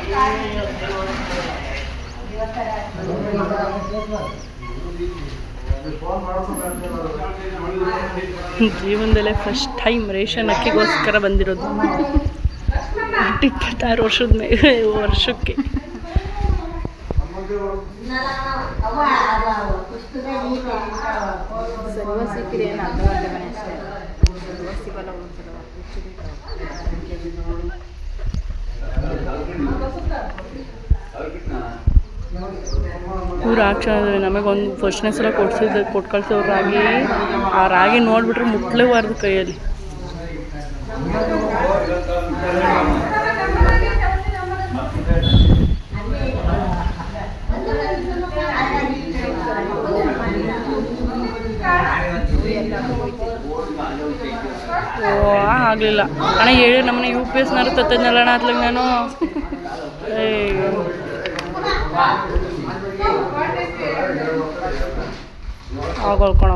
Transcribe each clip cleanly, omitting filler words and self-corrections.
ಜೀವನದಲ್ಲೇ first time ration ಅಕ್ಕಿಗೋಸ್ಕರ ಬಂದಿರೋದು 26 ವರ್ಷಕ್ಕೆ. ಇವ್ರು ಹಾಕ್ಸೋದ್ರೆ ನಮಗೊಂದು ಫಸ್ಟ್ನೇ ಸಲ ಕೊಟ್ಟು ಕಳ್ಸೋರು ರಾಗಿ. ಆ ರಾಗಿ ನೋಡಿಬಿಟ್ರೆ ಮುಟ್ಲೇಬಾರ್ದು ಕೈಯಲ್ಲಿ. ಓ ಆಗಲಿಲ್ಲ ಅಣ್ಣ ಹೇಳಿ ನಮ್ಮನೆ UPS ತತ್ತದ್ನಲ್ಲ ಅಣ್ಣ ಅತ್ಲಾಗ ನಾನು ಆಗೋಳ್ಕೊಳ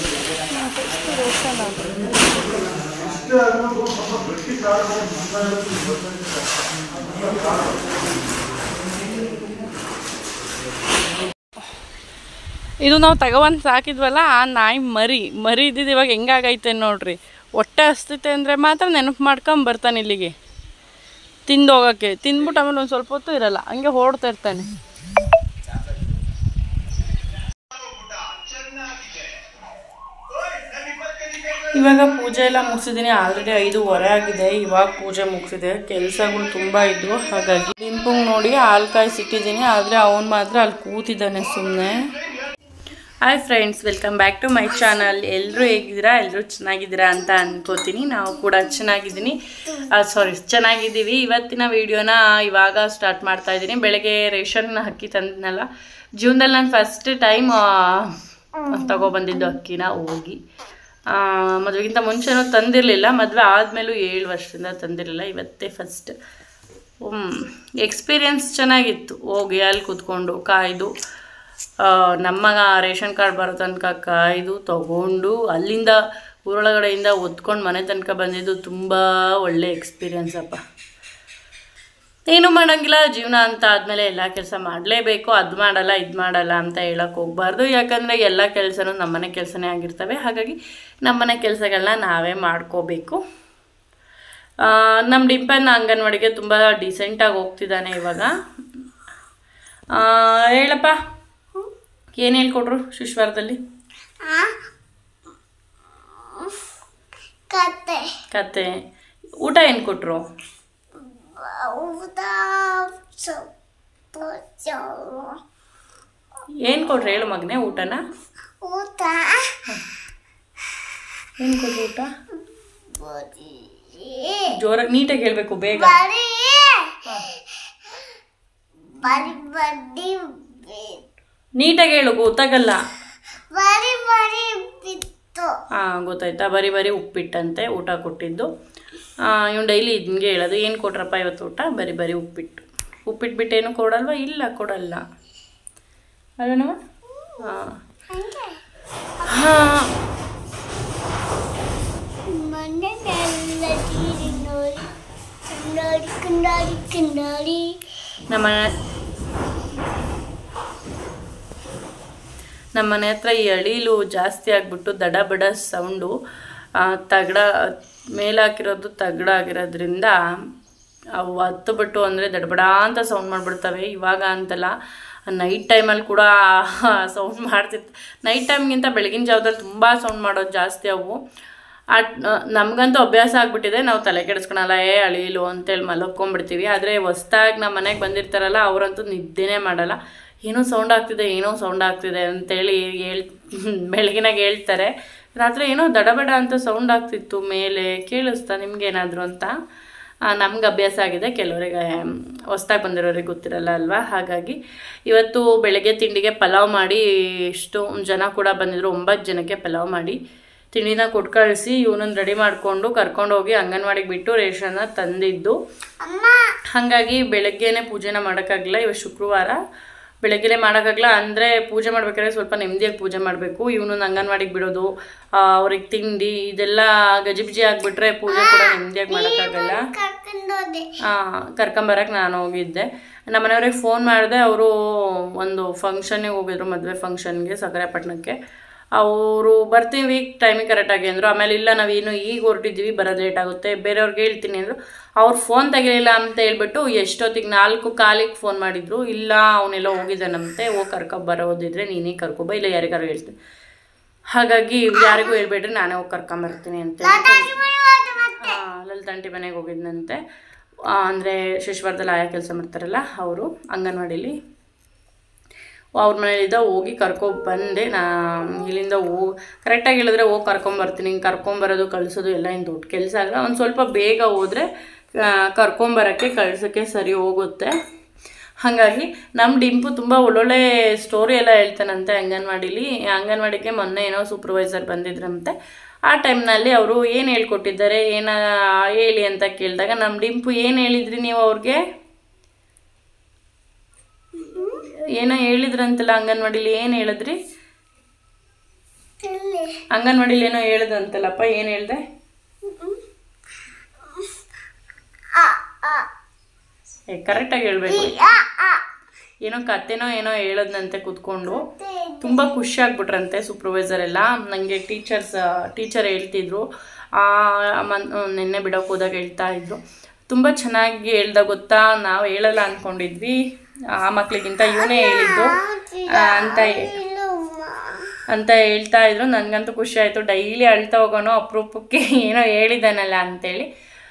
ಇದು ನಾವು ತಗೊಬಂದು ಸಾಕಿದ್ವಲ್ಲ, ಆ ನಾಯಿ ಮರಿ ಇದ್ದಿದ್ದು ಇವಾಗ ಹೆಂಗಾಗೈತೆ ನೋಡ್ರಿ. ಹೊಟ್ಟೆ ಹಸ್ತೈತೆ ಅಂದರೆ ಮಾತ್ರ ನೆನಪು ಮಾಡ್ಕೊಂಡು ಬರ್ತಾನೆ ಇಲ್ಲಿಗೆ ತಿಂದು ಹೋಗೋಕ್ಕೆ. ತಿಂದ್ಬಿಟ್ಟು ಆಮೇಲೆ ಒಂದು ಸ್ವಲ್ಪ ಹೊತ್ತು ಇರಲ್ಲ, ಹಂಗೆ ಓಡ್ತಾ ಇರ್ತಾನೆ. ಇವಾಗ ಪೂಜೆ ಎಲ್ಲ ಮುಗಿಸಿದ್ದೀನಿ. ಆಲ್ರೆಡಿ 5:15 ಆಗಿದೆ. ಇವಾಗ ಪೂಜೆ ಮುಗಿಸಿದೆ. ಕೆಲಸಗಳು ತುಂಬ ಇದ್ವು, ಹಾಗಾಗಿ ಡಿಂಪಂಗೆ ನೋಡಿ ಹಾಲು ಕಾಯಿಸಿಟ್ಟಿದ್ದೀನಿ. ಆದರೆ ಅವನು ಮಾತ್ರ ಅಲ್ಲಿ ಕೂತಿದ್ದಾನೆ ಸುಮ್ಮನೆ. Hi friends, welcome back to my channel. ಎಲ್ಲರೂ ಹೇಗಿದ್ದೀರಾ? ಎಲ್ಲರೂ ಚೆನ್ನಾಗಿದ್ದೀರಾ ಅಂತ ಅನ್ಕೋತೀನಿ. ನಾವು ಕೂಡ ಚೆನ್ನಾಗಿದ್ದೀವಿ. ಇವತ್ತಿನ ವಿಡಿಯೋನ ಇವಾಗ ಸ್ಟಾರ್ಟ್ ಮಾಡ್ತಾ ಇದ್ದೀನಿ. ಬೆಳಗ್ಗೆ ರೇಷನ್ ಅಕ್ಕಿ ತಂದಿದ್ನಲ್ಲ, ಜೀವನದಲ್ಲಿ ನಾನು ಫಸ್ಟ್ ಟೈಮ್ ತಗೊಬಂದಿದ್ದು ಅಕ್ಕಿನ ಹೋಗಿ. ಮದುವೆಗಿಂತ ಮುಂಚೆನೂ ತಂದಿರಲಿಲ್ಲ, ಮದುವೆ ಆದಮೇಲೂ 7 ವರ್ಷದಿಂದ ತಂದಿರಲಿಲ್ಲ. ಇವತ್ತೇ ಫಸ್ಟ್. ಎಕ್ಸ್ಪೀರಿಯನ್ಸ್ ಚೆನ್ನಾಗಿತ್ತು. ಹೋಗಿ ಅಲ್ಲಿ ಕೂತ್ಕೊಂಡು ಕಾಯ್ದು ನಮ್ಮ ರೇಷನ್ ಕಾರ್ಡ್ ಬರೋ ತನಕ ಕಾಯ್ದು ತೊಗೊಂಡು ಅಲ್ಲಿಂದ ಊರೊಳಗಡೆಯಿಂದ ಒತ್ಕೊಂಡು ಮನೆ ತನಕ ಬಂದಿದ್ದು ತುಂಬ ಒಳ್ಳೆ ಎಕ್ಸ್ಪೀರಿಯನ್ಸ್ ಅಪ್ಪ. ಏನೂ ಮಾಡೋಂಗಿಲ್ಲ, ಜೀವನ ಅಂತ ಆದಮೇಲೆ ಎಲ್ಲ ಕೆಲಸ ಮಾಡಲೇಬೇಕು. ಅದು ಮಾಡಲ್ಲ ಇದು ಮಾಡಲ್ಲ ಅಂತ ಹೇಳೋಕ್ಕೆ ಹೋಗಬಾರ್ದು. ಯಾಕಂದರೆ ಎಲ್ಲ ಕೆಲಸನೂ ನಮ್ಮನೆ ಕೆಲಸನೇ ಆಗಿರ್ತವೆ. ಹಾಗಾಗಿ ನಮ್ಮನೆ ಕೆಲಸಗಳನ್ನ ನಾವೇ ಮಾಡ್ಕೋಬೇಕು. ನಮ್ಮ ಡಿಂಪನ್ನ ಅಂಗನವಾಡಿಗೆ ತುಂಬ ಡಿಸೆಂಟಾಗಿ ಹೋಗ್ತಿದ್ದಾನೆ ಇವಾಗ. ಹೇಳಪ್ಪ, ಏನು ಹೇಳ್ಕೊಟ್ರು ಶಿಶ್ವಾರದಲ್ಲಿ? ಕತೆ. ಊಟ ಏನು ಕೊಟ್ಟರು? ಏನು ಕೊಟ್ರು ಹೇಳು ಮಗನೇ ಊಟನ? ಏನು ಕೊಟ್ರು ಊಟ? ಜೋರಾಗಿ ನೀಟಾಗಿ ಹೇಳ್ಬೇಕು, ಬೇಗ. ನೀಟಾಗಿ ಹೇಳು, ಗೊತ್ತಾಗಲ್ಲ. ಗೊತ್ತಾಯ್ತಾ? ಬರೀ ಉಪ್ಪಿಟ್ಟಂತೆ ಊಟ ಕೊಟ್ಟಿದ್ದು. ಇವ್ನು ಡೈಲಿ ಹಿಂಗೆ ಹೇಳೋದು. ಏನು ಕೊಟ್ರಪ್ಪ ಇವತ್ತು ಊಟ? ಬರೀ ಉಪ್ಪಿಟ್ಟು ಬಿಟ್ಟೇನು ಕೊಡಲ್ವಾ? ಇಲ್ಲ, ಕೊಡಲ್ಲ ಅಲ್ವನವ? ನಮ್ಮನೆ ಹತ್ರ ಈ ಅಳಿಲು ಜಾಸ್ತಿ ಆಗಿಬಿಟ್ಟು ದಡ ಸೌಂಡು. ತಗಡ ಮೇಲೆ ಹಾಕಿರೋದು ತಗಡ ಆಗಿರೋದ್ರಿಂದ ಅವು ಹತ್ತುಬಿಟ್ಟು ಅಂದರೆ ದಡಬಡ ಅಂತ ಸೌಂಡ್ ಮಾಡಿಬಿಡ್ತವೆ. ಇವಾಗ ಅಂತಲ್ಲ, ನೈಟ್ ಟೈಮಲ್ಲಿ ಕೂಡ ಸೌಂಡ್ ಮಾಡ್ತಿತ್ತು. ನೈಟ್ ಟೈಮ್ಗಿಂತ ಬೆಳಗಿನ ಜಾವದಲ್ಲಿ ತುಂಬ ಸೌಂಡ್ ಮಾಡೋದು ಜಾಸ್ತಿ ಅವು. ನಮಗಂತೂ ಅಭ್ಯಾಸ ಆಗಿಬಿಟ್ಟಿದೆ. ನಾವು ತಲೆ ಕೆಡಿಸ್ಕೊಳಲ್ಲ, ಅಳಿಲು ಅಂತೇಳಿ ಮಲಕ್ಕೊಂಡ್ಬಿಡ್ತೀವಿ. ಆದರೆ ಹೊಸ್ದಾಗಿ ನಮ್ಮ ಮನೆಗೆ ಬಂದಿರ್ತಾರಲ್ಲ, ಅವರಂತೂ ನಿದ್ದೆನೇ ಮಾಡಲ್ಲ. ಏನೋ ಸೌಂಡ್ ಆಗ್ತಿದೆ ಅಂತೇಳಿ ಬೆಳಗಿನಾಗ ಹೇಳ್ತಾರೆ. ರಾತ್ರಿ ಏನೋ ದಡಬಡ ಅಂತ ಸೌಂಡ್ ಆಗ್ತಿತ್ತು ಮೇಲೆ, ಕೇಳಿಸ್ತಾ ನಿಮ್ಗೇನಾದರೂ ಅಂತ. ನಮ್ಗೆ ಅಭ್ಯಾಸ ಆಗಿದೆ, ಕೆಲವರಿಗೆ ಹೊಸ್ದಾಗಿ ಬಂದಿರೋರಿಗೆ ಗೊತ್ತಿರಲ್ಲ ಅಲ್ವಾ. ಹಾಗಾಗಿ ಇವತ್ತು ಬೆಳಗ್ಗೆ ತಿಂಡಿಗೆ ಪಲಾವ್ ಮಾಡಿ, ಇಷ್ಟು ಜನ ಕೂಡ ಬಂದಿದ್ರು, 9 ಜನಕ್ಕೆ ಪಲಾವ್ ಮಾಡಿ ತಿಂಡಿನ ಕೊಟ್ಟು ಕಳಿಸಿ ಇವನನ್ನು ರೆಡಿ ಮಾಡಿಕೊಂಡು ಕರ್ಕೊಂಡೋಗಿ ಅಂಗನವಾಡಿಗೆ ಬಿಟ್ಟು ರೇಷನ್ನ ತಂದಿದ್ದು. ಹಾಗಾಗಿ ಬೆಳಗ್ಗೆನೇ ಪೂಜೆನ ಮಾಡೋಕ್ಕಾಗಲ್ಲ. ಇವತ್ತು ಶುಕ್ರವಾರ ಬೆಳಗ್ಗೆನೇ ಮಾಡೋಕ್ಕಾಗಲ್ಲ. ಅಂದರೆ ಪೂಜೆ ಮಾಡ್ಬೇಕಾದ್ರೆ ಸ್ವಲ್ಪ ನೆಮ್ಮದಿಯಾಗಿ ಪೂಜೆ ಮಾಡಬೇಕು. ಇವನನ್ನು ಅಂಗನವಾಡಿಗೆ ಬಿಡೋದು, ಅವ್ರಿಗೆ ತಿಂಡಿ ಇದೆಲ್ಲ ಗಜಿಬಿಜಿ ಆಗಿಬಿಟ್ರೆ ಪೂಜೆ ಕೂಡ ನೆಮ್ಮದಿಯಾಗಿ ಮಾಡೋಕ್ಕಾಗಲ್ಲ. ಕರ್ಕೊಂಬರಕ್ಕೆ ನಾನು ಹೋಗಿದ್ದೆ. ನಮ್ಮ ಮನೆಯವ್ರಿಗೆ ಫೋನ್ ಮಾಡಿದೆ, ಅವರು ಒಂದು ಫಂಕ್ಷನ್ನಿಗೆ ಹೋಗಿದ್ರು, ಮದುವೆ ಫಂಕ್ಷನ್ಗೆ ಸಕರೆಪಟ್ಟಣಕ್ಕೆ. ಅವರು ಬರ್ತೀವಿ ಟೈಮಿಗೆ ಕರೆಕ್ಟಾಗಿ ಅಂದರು. ಆಮೇಲೆ ಇಲ್ಲ ನಾವೇನು ಈಗ ಹೊರಟಿದ್ದೀವಿ, ಬರೋದು ಲೇಟ್ ಆಗುತ್ತೆ, ಬೇರೆಯವ್ರಿಗೆ ಹೇಳ್ತೀನಿ ಅಂದರು. ಅವ್ರು ಫೋನ್ ತೆಗಿಲಿಲ್ಲ ಅಂತ ಹೇಳ್ಬಿಟ್ಟು ಎಷ್ಟೊತ್ತಿಗೆ 4:15 ಫೋನ್ ಮಾಡಿದರು. ಇಲ್ಲ ಅವನೆಲ್ಲ ಹೋಗಿದ್ದಾನಂತೆ, ಹೋಗಿ ಕರ್ಕೊಬರೋದಿದ್ರೆ ನೀನೇ ಕರ್ಕೊಬ, ಇಲ್ಲ ಯಾರಿಗಾರು ಹೇಳ್ತೀನಿ. ಹಾಗಾಗಿ ಯಾರಿಗೂ ಹೇಳ್ಬೇಡ್ರಿ, ನಾನೇ ಹೋಗಿ ಕರ್ಕೊಂಬರ್ತೀನಿ ಅಂತ ಲಲಿತಾಂಟಿ ಮನೆಗೆ ಹೋಗಿದ್ದಂತೆ. ಅಂದರೆ ಶಿಶುವಾರದಲ್ಲಿ ಆಯಾ ಕೆಲಸ ಮಾಡ್ತಾರಲ್ಲ ಅವರು, ಅಂಗನವಾಡಿಲಿ ಅವ್ರ ಮನೇಲಿದ್ದ ಹೋಗಿ ಕರ್ಕೊಬಂದೆ. ಇಲ್ಲಿಂದ ಕರೆಕ್ಟಾಗಿ ಹೇಳಿದ್ರೆ ಹೋಗಿ ಕರ್ಕೊಂಬರ್ತೀನಿ. ಹಿಂಗೆ ಕರ್ಕೊಂಬರೋದು ಕಳಿಸೋದು ಎಲ್ಲ ಏನು ದೊಡ್ಡ ಕೆಲಸ ಆಗಲ್ಲ. ಒಂದು ಸ್ವಲ್ಪ ಬೇಗ ಹೋದರೆ ಕರ್ಕೊಂಬರೋಕ್ಕೆ ಕಳ್ಸೋಕ್ಕೆ ಸರಿ ಹೋಗುತ್ತೆ. ಹಾಗಾಗಿ ನಮ್ಮ ಡಿಂಪು ತುಂಬ ಒಳ್ಳೊಳ್ಳೆ ಸ್ಟೋರಿ ಎಲ್ಲ ಹೇಳ್ತಾನಂತೆ ಅಂಗನವಾಡಿಗೆ ಮೊನ್ನೆ ಏನೋ ಸೂಪರ್ವೈಸರ್ ಬಂದಿದ್ರಂತೆ. ಆ ಟೈಮ್ನಲ್ಲಿ ಅವರು ಏನು ಹೇಳ್ಕೊಟ್ಟಿದ್ದಾರೆ, ಹೇಳಿ ಅಂತ ಕೇಳಿದಾಗ ನಮ್ಮ ಡಿಂಪು ಏನು ಹೇಳಿದ್ರಿ ನೀವು ಅವ್ರಿಗೆ? ಏನೋ ಹೇಳಿದ್ರಂತಲ್ಲ ಅಂಗನವಾಡಿಲಿ, ಏನು ಹೇಳಿದ್ರಿ? ಅಂಗನವಾಡಿಲಿ ಏನೋ ಹೇಳಿದಂತಲ್ಲಪ್ಪ, ಏನು ಹೇಳಿದೆ? ಕರೆಕ್ಟಾಗಿ ಹೇಳ್ಬೇಕು. ಏನೋ ಕತೆನೋ ಏನೋ ಹೇಳೋದಂತೆ ಕೂತ್ಕೊಂಡು. ತುಂಬ ಖುಷಿ ಆಗ್ಬಿಟ್ರಂತೆ ಸೂಪರ್ವೈಸರ್ ಎಲ್ಲ. ನನಗೆ ಟೀಚರ್ ಹೇಳ್ತಿದ್ರು, ನಿನ್ನೆ ಬಿಡೋಕೆ ಹೋದಾಗ ಹೇಳ್ತಾ ಇದ್ರು, ತುಂಬ ಚೆನ್ನಾಗಿ ಹೇಳ್ದ ಗೊತ್ತಾ, ನಾವು ಹೇಳಲ್ಲ ಅಂದ್ಕೊಂಡಿದ್ವಿ, ಆ ಮಕ್ಳಿಗಿಂತ ಇವನೇ ಹೇಳಿದ್ದು ಅಂತ ಹೇಳ್ತಾ ಇದ್ರು. ನನಗಂತೂ ಖುಷಿ ಆಯಿತು. ಡೈಲಿ ಅಳ್ತಾ ಹೋಗೋಣ, ಅಪರೂಪಕ್ಕೆ ಏನೋ ಹೇಳಿದ್ದಾನಲ್ಲ ಅಂತೇಳಿ.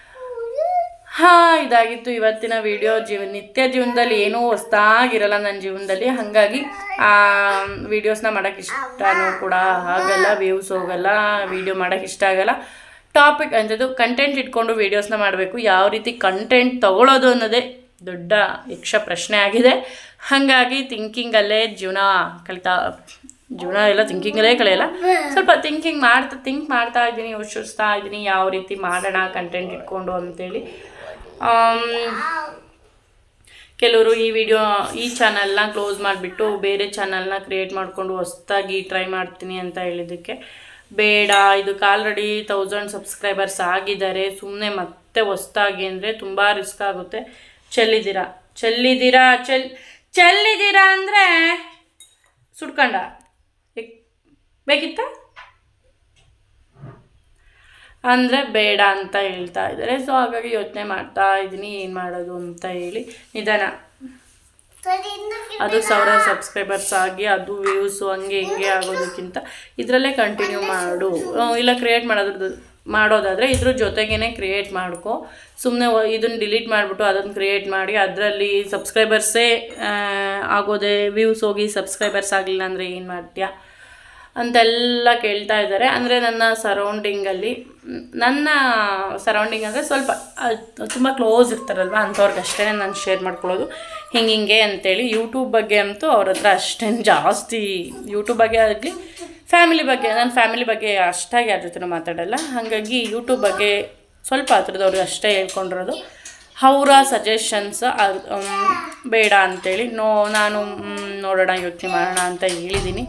ಇದಾಗಿತ್ತು ಇವತ್ತಿನ ವಿಡಿಯೋ. ನಿತ್ಯ ಜೀವನದಲ್ಲಿ ಏನೂ ಹೊಸ್ದಾಗಿರಲ್ಲ ನನ್ನ ಜೀವನದಲ್ಲಿ, ಹಾಗಾಗಿ ವಿಡಿಯೋಸ್ನ ಮಾಡೋಕ್ಕೆ ಇಷ್ಟನೂ ಕೂಡ ಆಗಲ್ಲ, ವ್ಯೂಸ್ ಹೋಗಲ್ಲ, ವಿಡಿಯೋ ಮಾಡೋಕ್ಕೆ ಇಷ್ಟ ಆಗಲ್ಲ. ಟಾಪಿಕ್ ಅಂಥದ್ದು ಕಂಟೆಂಟ್ ಇಟ್ಕೊಂಡು ವೀಡಿಯೋಸ್ನ ಮಾಡಬೇಕು. ಯಾವ ರೀತಿ ಕಂಟೆಂಟ್ ತೊಗೊಳೋದು ಅನ್ನೋದೇ ದೊಡ್ಡ ಯಕ್ಷ ಪ್ರಶ್ನೆ ಆಗಿದೆ. ಹಾಗಾಗಿ ಥಿಂಕಿಂಗಲ್ಲೇ ಜೀವನ ಎಲ್ಲ ಥಿಂಕಿಂಗಲ್ಲೇ ಕಳೆಯಲ್ಲ. ಸ್ವಲ್ಪ ಥಿಂಕ್ ಮಾಡ್ತಾ ಇದ್ದೀನಿ, ಯೋಚಿಸ್ತಾ ಇದ್ದೀನಿ ಯಾವ ರೀತಿ ಮಾಡೋಣ ಕಂಟೆಂಟ್ ಇಟ್ಕೊಂಡು ಅಂತೇಳಿ. ಕೆಲವರು ಈ ಚಾನಲ್ನ ಕ್ಲೋಸ್ ಮಾಡಿಬಿಟ್ಟು ಬೇರೆ ಚಾನಲ್ನ ಕ್ರಿಯೇಟ್ ಮಾಡಿಕೊಂಡು ಹೊಸ್ದಾಗಿ ಟ್ರೈ ಮಾಡ್ತೀನಿ ಅಂತ ಹೇಳಿದ್ದಕ್ಕೆ ಬೇಡ, ಇದಕ್ಕೆ ಆಲ್ರೆಡಿ 1000 ಸಬ್ಸ್ಕ್ರೈಬರ್ಸ್ ಆಗಿದ್ದಾರೆ, ಸುಮ್ಮನೆ ಮತ್ತೆ ಹೊಸ್ದಾಗಿ ಅಂದರೆ ತುಂಬ ರಿಸ್ಕ್ ಆಗುತ್ತೆ. ಚೆಲ್ಲಿದ್ದೀರಾ ಅಂದರೆ ಸುಡ್ಕಂಡ ಬೇಕಿತ್ತ ಅಂದರೆ ಬೇಡ ಅಂತ ಹೇಳ್ತಾ ಇದ್ದಾರೆ. ಸೊ ಹಾಗಾಗಿ ಯೋಚನೆ ಮಾಡ್ತಾ ಇದ್ದೀನಿ ಏನು ಮಾಡೋದು ಅಂತ ಹೇಳಿ. ನಿಧಾನ, ಅದು 1000 ಸಬ್ಸ್ಕ್ರೈಬರ್ಸ್ ಆಗಿ ಅದು ವ್ಯೂಸು ಹಂಗೆ ಹಿಂಗೆ ಆಗೋದಕ್ಕಿಂತ ಇದರಲ್ಲೇ ಕಂಟಿನ್ಯೂ ಮಾಡು. ಇಲ್ಲ ಕ್ರಿಯೇಟ್ ಮಾಡೋದಾದರೆ ಇದ್ರ ಜೊತೆಗೇ ಕ್ರಿಯೇಟ್ ಮಾಡ್ಕೊ. ಸುಮ್ಮನೆ ಇದನ್ನು ಡಿಲೀಟ್ ಮಾಡಿಬಿಟ್ಟು ಅದನ್ನು ಕ್ರಿಯೇಟ್ ಮಾಡಿ ಅದರಲ್ಲಿ ಸಬ್ಸ್ಕ್ರೈಬರ್ಸೇ ಆಗೋದೆ, ವ್ಯೂಸ್ ಹೋಗಿ ಸಬ್ಸ್ಕ್ರೈಬರ್ಸ್ ಆಗಲಿಲ್ಲ ಅಂದರೆ ಏನು ಮಾಡ್ತೀಯಾ ಅಂತೆಲ್ಲ ಕೇಳ್ತಾ ಇದ್ದಾರೆ. ಅಂದರೆ ನನ್ನ ಸರೌಂಡಿಂಗ್ ಅಂದರೆ ಸ್ವಲ್ಪ ತುಂಬ ಕ್ಲೋಸ್ ಇರ್ತಾರಲ್ವ, ಅಂಥವ್ರಿಗಷ್ಟೇ ನಾನು ಶೇರ್ ಮಾಡ್ಕೊಳ್ಳೋದು ಹಿಂಗೆ ಅಂತೇಳಿ. ಯೂಟ್ಯೂಬ್ ಬಗ್ಗೆ ಅಂತೂ ಅವ್ರ ಹತ್ರ ಅಷ್ಟೇನು ಜಾಸ್ತಿ, ಯೂಟ್ಯೂಬ್ ಬಗ್ಗೆ ಆಗಲಿ ಫ್ಯಾಮಿಲಿ ಬಗ್ಗೆ, ನಾನು ಫ್ಯಾಮಿಲಿ ಬಗ್ಗೆ ಅಷ್ಟಾಗಿ ಯಾರ ಜೊತೆ ಮಾತಾಡಲ್ಲ. ಹಾಗಾಗಿ ಯೂಟ್ಯೂಬ್ ಬಗ್ಗೆ ಸ್ವಲ್ಪ ಹತ್ರದವ್ರಿಗೆ ಅಷ್ಟೇ ಹೇಳ್ಕೊಂಡಿರೋದು. ಅವರ ಸಜೆಷನ್ಸ್ ಬೇಡ ಅಂಥೇಳಿ ನಾನು ನೋಡೋಣ, ಯೋಚನೆ ಮಾಡೋಣ ಅಂತ ಹೇಳಿದ್ದೀನಿ.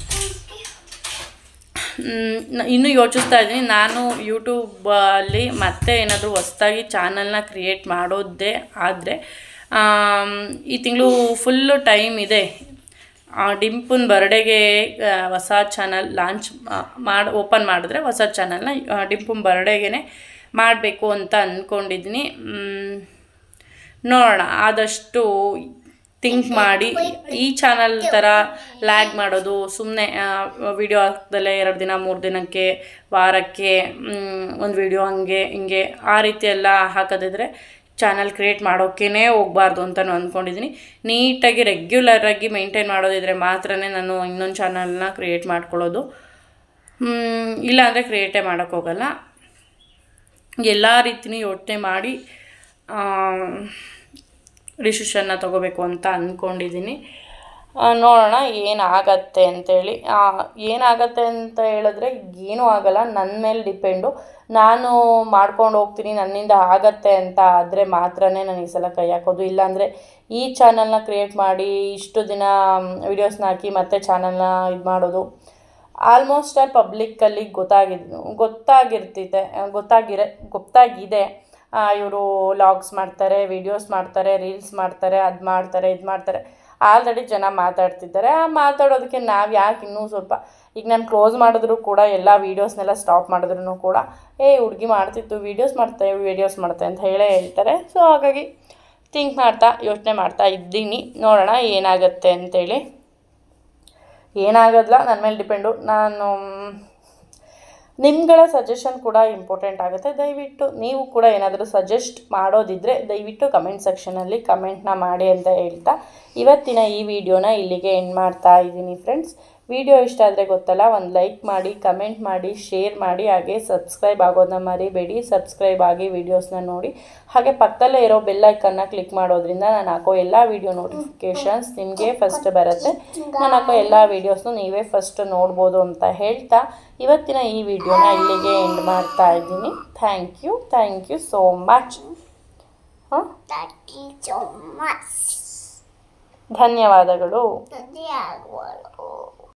ಇನ್ನೂ ಯೋಚಿಸ್ತಾ ಇದ್ದೀನಿ. ನಾನು ಯೂಟ್ಯೂಬಲ್ಲಿ ಮತ್ತೆ ಏನಾದರೂ ಹೊಸ್ದಾಗಿ ಚಾನಲ್ನ ಕ್ರಿಯೇಟ್ ಮಾಡೋದೇ ಆದರೆ ಈ ತಿಂಗಳು ಫುಲ್ಲು ಟೈಮ್ ಇದೆ. ಡಿಂಪುನ ಬರ್ಡೇಗೆ ಹೊಸ ಚಾನಲ್ ಓಪನ್ ಮಾಡಿದ್ರೆ ಹೊಸ ಚಾನಲ್ನ ಡಿಂಪುನ ಬರ್ಡೇಗೆ ಮಾಡಬೇಕು ಅಂತ ಅಂದ್ಕೊಂಡಿದ್ದೀನಿ. ನೋಡೋಣ, ಆದಷ್ಟು ಥಿಂಕ್ ಮಾಡಿ ಈ ಚಾನಲ್ ಥರ ಲ್ಯಾಗ್ ಮಾಡೋದು, ಸುಮ್ಮನೆ ವಿಡಿಯೋ ಹಾಕ್ದಲ್ಲೇ 2 ದಿನ 3 ದಿನಕ್ಕೆ ವಾರಕ್ಕೆ ಒಂದು ವಿಡಿಯೋ ಹಂಗೆ ಹಿಂಗೆ ಆ ರೀತಿ ಎಲ್ಲ ಹಾಕೋದಿದ್ರೆ ಚಾನಲ್ ಕ್ರಿಯೇಟ್ ಮಾಡೋಕ್ಕೇ ಹೋಗಬಾರ್ದು ಅಂತ ಅಂದ್ಕೊಂಡಿದ್ದೀನಿ. ನೀಟಾಗಿ ರೆಗ್ಯುಲರಾಗಿ ಮೇಂಟೈನ್ ಮಾಡೋದಿದ್ರೆ ಮಾತ್ರ ನಾನು ಇನ್ನೊಂದು ಚಾನಲ್ನ ಕ್ರಿಯೇಟ್ ಮಾಡ್ಕೊಳ್ಳೋದು. ಇಲ್ಲಾಂದರೆ ಕ್ರಿಯೇಟೇ ಮಾಡೋಕ್ಕೋಗಲ್ಲ. ಎಲ್ಲ ರೀತಿಯೂ ಯೋಚನೆ ಮಾಡಿ ಡಿಸಿಷನ್ನ ತೊಗೋಬೇಕು ಅಂತ ಅಂದ್ಕೊಂಡಿದ್ದೀನಿ. ನೋಡೋಣ ಏನಾಗತ್ತೆ ಅಂತೇಳಿ. ಏನಾಗತ್ತೆ ಅಂತ ಹೇಳಿದ್ರೆ ಏನೂ ಆಗಲ್ಲ, ನನ್ನ ಮೇಲೆ ಡಿಪೆಂಡು. ನಾನು ಮಾಡ್ಕೊಂಡು ಹೋಗ್ತೀನಿ, ನನ್ನಿಂದ ಆಗತ್ತೆ ಅಂತ ಆದರೆ ಮಾತ್ರ ನಾನು ಈ ಸಲ ಕೈ ಹಾಕೋದು. ಇಲ್ಲಾಂದರೆ ಈ ಚಾನಲ್ನ ಕ್ರಿಯೇಟ್ ಮಾಡಿ ಇಷ್ಟು ದಿನ ವೀಡಿಯೋಸ್ನ ಹಾಕಿ ಮತ್ತೆ ಚಾನಲ್ನ ಇದು ಮಾಡೋದು ಆಲ್ಮೋಸ್ಟ್ ಪಬ್ಲಿಕ್ಕಲ್ಲಿ ಗೊತ್ತಾಗಿದೆ, ಗೊತ್ತಾಗಿದೆ. ಇವರು ಲಾಗ್ಸ್ ಮಾಡ್ತಾರೆ, ವೀಡಿಯೋಸ್ ಮಾಡ್ತಾರೆ, ರೀಲ್ಸ್ ಮಾಡ್ತಾರೆ, ಅದು ಮಾಡ್ತಾರೆ, ಇದು ಮಾಡ್ತಾರೆ. ಆಲ್ರೆಡಿ ಜನ ಮಾತಾಡ್ತಿದ್ದಾರೆ. ಆ ಮಾತಾಡೋದಕ್ಕೆ ನಾವು ಯಾಕೆ ಇನ್ನೂ ಸ್ವಲ್ಪ, ಈಗ ನಾನು ಕ್ಲೋಸ್ ಮಾಡಿದ್ರು ಕೂಡ ಎಲ್ಲ ವೀಡಿಯೋಸ್ನೆಲ್ಲ ಸ್ಟಾಪ್ ಮಾಡಿದ್ರು ಕೂಡ ಹುಡುಗಿ ಮಾಡ್ತಿತ್ತು, ವೀಡಿಯೋಸ್ ಮಾಡ್ತೆ ಅಂತ ಹೇಳ್ತಾರೆ. ಸೊ ಹಾಗಾಗಿ ಥಿಂಕ್ ಮಾಡ್ತಾ ಯೋಚನೆ ಮಾಡ್ತಾ ಇದ್ದೀನಿ, ನೋಡೋಣ ಏನಾಗುತ್ತೆ ಅಂತೇಳಿ. ಏನಾಗೋದಿಲ್ಲ, ನನ್ನ ಮೇಲೆ ಡಿಪೆಂಡು. ನಿಮ್ಗಳ ಸಜೆಷನ್ ಕೂಡ ಇಂಪಾರ್ಟೆಂಟ್ ಆಗುತ್ತೆ. ದಯವಿಟ್ಟು ನೀವು ಕೂಡ ಏನಾದರೂ ಸಜೆಸ್ಟ್ ಮಾಡೋದಿದ್ದರೆ ದಯವಿಟ್ಟು ಕಮೆಂಟ್ ಸೆಕ್ಷನಲ್ಲಿ ಕಮೆಂಟ್ನ ಮಾಡಿ ಅಂತ ಹೇಳ್ತಾ ಇವತ್ತಿನ ಈ ವಿಡಿಯೋನ ಇಲ್ಲಿಗೆ ಎಂಡ್ ಮಾಡ್ತಾ ಇದ್ದೀನಿ ಫ್ರೆಂಡ್ಸ್. ವಿಡಿಯೋ ಇಷ್ಟ ಆದರೆ ಗೊತ್ತಲ್ಲ, ಒಂದು ಲೈಕ್ ಮಾಡಿ, ಕಮೆಂಟ್ ಮಾಡಿ, ಶೇರ್ ಮಾಡಿ, ಹಾಗೆ ಸಬ್ಸ್ಕ್ರೈಬ್ ಆಗೋದನ್ನ ಮರಿಬೇಡಿ. ಸಬ್ಸ್ಕ್ರೈಬ್ ಆಗಿ ವೀಡಿಯೋಸ್ನ ನೋಡಿ, ಹಾಗೆ ಪಕ್ಕದಲ್ಲೇ ಇರೋ ಬೆಲ್ ಐಕನ್ನ ಕ್ಲಿಕ್ ಮಾಡೋದ್ರಿಂದ ನಾನು ಹಾಕೋ ಎಲ್ಲ ವೀಡಿಯೋ ನೋಟಿಫಿಕೇಷನ್ಸ್ ನಿಮಗೆ ಫಸ್ಟ್ ಬರುತ್ತೆ. ನಾನು ಹಾಕೋ ಎಲ್ಲ ವೀಡಿಯೋಸ್ನು ನೀವೇ ಫಸ್ಟ್ ನೋಡ್ಬೋದು ಅಂತ ಹೇಳ್ತಾ ಇವತ್ತಿನ ಈ ವಿಡಿಯೋನ ಇಲ್ಲಿಗೆ ಎಂಡ್ ಮಾಡ್ತಾ ಇದ್ದೀನಿ. Thank you so much. ಧನ್ಯವಾದಗಳು.